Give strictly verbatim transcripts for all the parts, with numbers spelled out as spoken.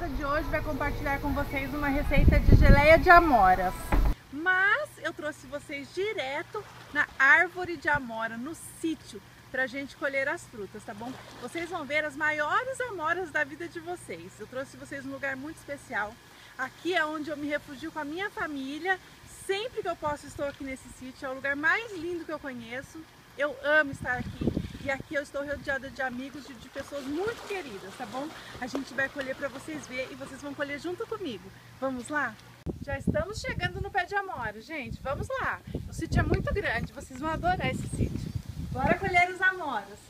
de hoje vai compartilhar com vocês uma receita de geleia de amoras. Mas eu trouxe vocês direto na árvore de amora, no sítio, pra gente colher as frutas, tá bom? Vocês vão ver as maiores amoras da vida de vocês. Eu trouxe vocês num lugar muito especial. Aqui é onde eu me refugio com a minha família. Sempre que eu posso estou aqui nesse sítio. É o lugar mais lindo que eu conheço. Eu amo estar aqui. E aqui eu estou rodeada de amigos e de pessoas muito queridas, tá bom? A gente vai colher para vocês verem e vocês vão colher junto comigo. Vamos lá? Já estamos chegando no pé de amora, gente. Vamos lá. O sítio é muito grande. Vocês vão adorar esse sítio. Bora colher as amoras.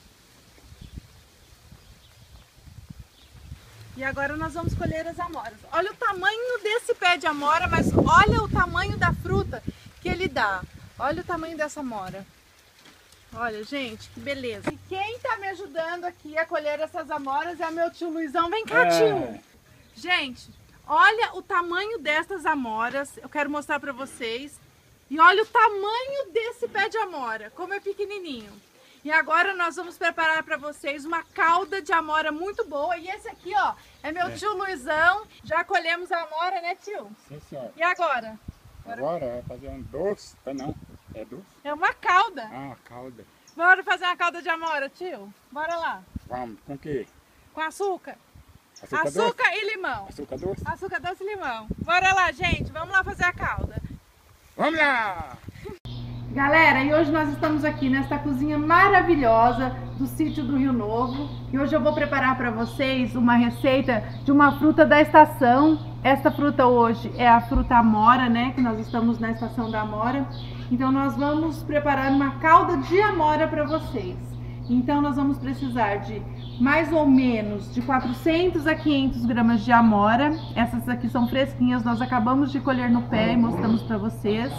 E agora nós vamos colher as amoras. Olha o tamanho desse pé de amora, mas olha o tamanho da fruta que ele dá. Olha o tamanho dessa amora. Olha, gente, que beleza. E quem tá me ajudando aqui a colher essas amoras é meu tio Luizão. Vem cá, tio. É. Gente, olha o tamanho destas amoras. Eu quero mostrar pra vocês. E olha o tamanho desse pé de amora, como é pequenininho. E agora nós vamos preparar para vocês uma calda de amora muito boa. E esse aqui, ó, é meu é. tio Luizão. Já colhemos a amora, né, tio? Sim, senhora. E agora? Agora é fazer um doce. Ah, não. É doce? É uma calda. Ah, calda. Bora fazer uma calda de amora, tio? Bora lá. Vamos. Com o quê? Com açúcar. Açúcar, açúcar doce? e limão. Açúcar doce? Açúcar doce e limão. Bora lá, gente. Vamos lá fazer a calda. Vamos lá! Galera, e hoje nós estamos aqui nesta cozinha maravilhosa do sítio do Rio Novo. E hoje eu vou preparar para vocês uma receita de uma fruta da estação. Esta fruta hoje é a fruta amora, né? Que nós estamos na estação da amora. Então nós vamos preparar uma calda de amora para vocês. Então nós vamos precisar de mais ou menos de quatrocentos a quinhentos gramas de amora. Essas aqui são fresquinhas, nós acabamos de colher no pé e mostramos para vocês.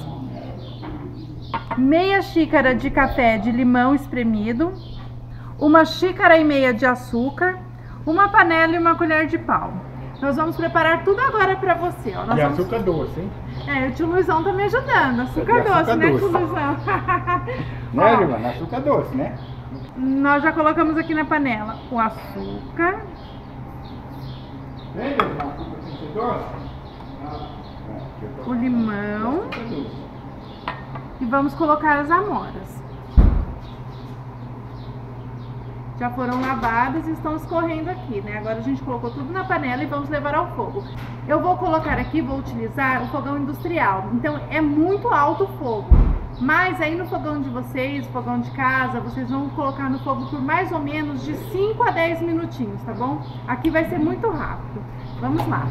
Meia xícara de café de limão espremido, uma xícara e meia de açúcar, uma panela e uma colher de pau. Nós vamos preparar tudo agora para você. Ó. Nós e vamos... açúcar doce, hein? É, o tio Luizão tá me ajudando. Açúcar, açúcar doce, né, tio Luizão? Né, Luizão? Açúcar doce, né? Nós já colocamos aqui na panela o açúcar. Vem, açúcar sem ser doce? O limão. E vamos colocar as amoras. Já foram lavadas e estão escorrendo aqui, né? Agora a gente colocou tudo na panela e vamos levar ao fogo. Eu vou colocar aqui, vou utilizar o fogão industrial. Então é muito alto o fogo. Mas aí no fogão de vocês, fogão de casa, vocês vão colocar no fogo por mais ou menos de cinco a dez minutinhos, tá bom? Aqui vai ser muito rápido. Vamos lá.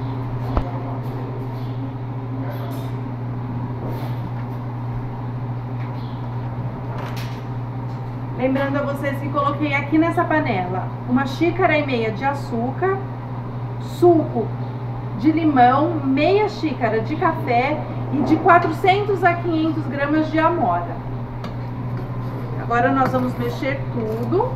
Lembrando a vocês que coloquei aqui nessa panela uma xícara e meia de açúcar, suco de limão, meia xícara de café e de quatrocentos a quinhentos gramas de amora. Agora nós vamos mexer tudo.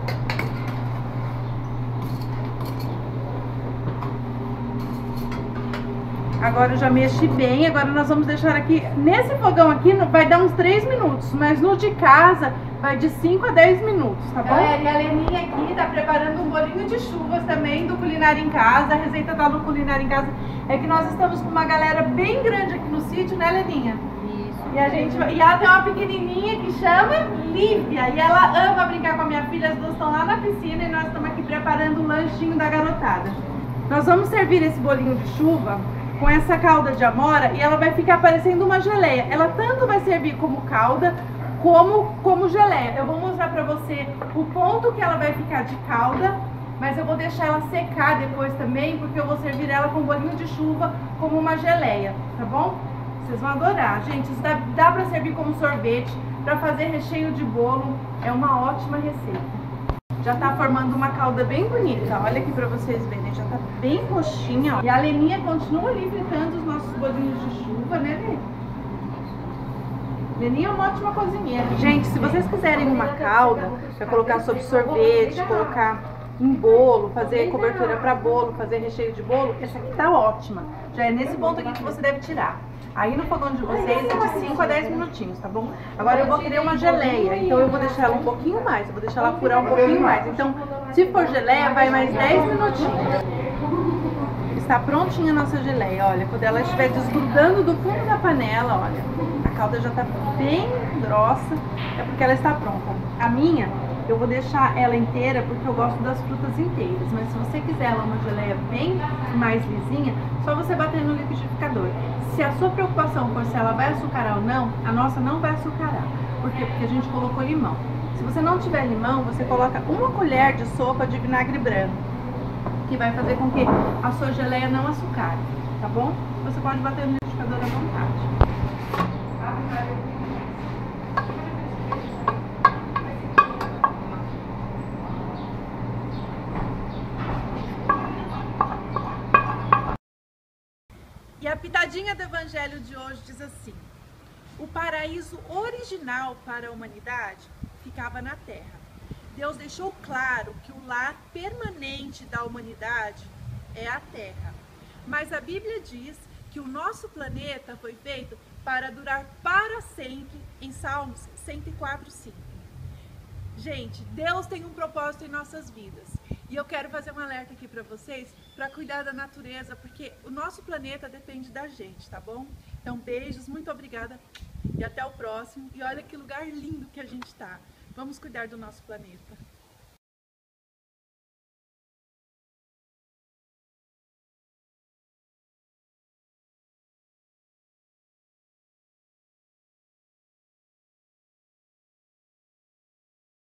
Agora eu já mexi bem, agora nós vamos deixar aqui, nesse fogão aqui vai dar uns três minutos, mas no de casa vai de cinco a dez minutos, tá bom? Galera, e a Leninha aqui tá preparando um bolinho de chuvas também do Culinária em Casa. A receita tá no Culinária em Casa. É que nós estamos com uma galera bem grande aqui no sítio, né, Leninha? Isso. E, a gente, e ela tem uma pequenininha que chama Lívia. E ela ama brincar com a minha filha. As duas estão lá na piscina e nós estamos aqui preparando o lanchinho da garotada. Nós vamos servir esse bolinho de chuva com essa calda de amora e ela vai ficar parecendo uma geleia. Ela tanto vai servir como calda como, como geleia. Eu vou mostrar pra você o ponto que ela vai ficar de calda, mas eu vou deixar ela secar depois também, porque eu vou servir ela com bolinho de chuva como uma geleia, tá bom? Vocês vão adorar, gente. Isso dá, dá pra servir como sorvete, pra fazer recheio de bolo. É uma ótima receita. Já tá formando uma calda bem bonita. Olha aqui pra vocês verem, já tá bem roxinha, ó. E a Leninha continua ali fritando os nossos bolinhos de chuva, né, Lê? Leninha é uma ótima cozinheira. Gente, se vocês quiserem uma calda pra colocar sobre sorvete, colocar em bolo, fazer cobertura para bolo, fazer recheio de bolo, essa aqui tá ótima. Já é nesse ponto aqui que você deve tirar. Aí no fogão de vocês é de cinco a dez minutinhos, tá bom? Agora eu vou querer uma geleia, então eu vou deixar ela um pouquinho mais, eu vou deixar ela furar um pouquinho mais. Então, se for geleia, vai mais dez minutinhos. Está prontinha a nossa geleia, olha, quando ela estiver desgrudando do fundo da panela, olha, a calda já está bem grossa, é porque ela está pronta. A minha, eu vou deixar ela inteira porque eu gosto das frutas inteiras, mas se você quiser ela uma geleia bem mais lisinha, só você bater no liquidificador. Se a sua preocupação for se ela vai açucarar ou não, a nossa não vai açucarar. Por quê? Porque a gente colocou limão. Se você não tiver limão, você coloca uma colher de sopa de vinagre branco, que vai fazer com que a sua geleia não açucare, tá bom? Você pode bater no liquidificador à vontade. E a pitadinha do evangelho de hoje diz assim: o paraíso original para a humanidade ficava na terra. Deus deixou claro que o lar permanente da humanidade é a terra. Mas a Bíblia diz que o nosso planeta foi feito para durar para sempre, em Salmos cento e quatro, cinco. Gente, Deus tem um propósito em nossas vidas. E eu quero fazer um alerta aqui para vocês, para cuidar da natureza, porque o nosso planeta depende da gente, tá bom? Então, beijos, muito obrigada e até o próximo. E olha que lugar lindo que a gente tá. Vamos cuidar do nosso planeta.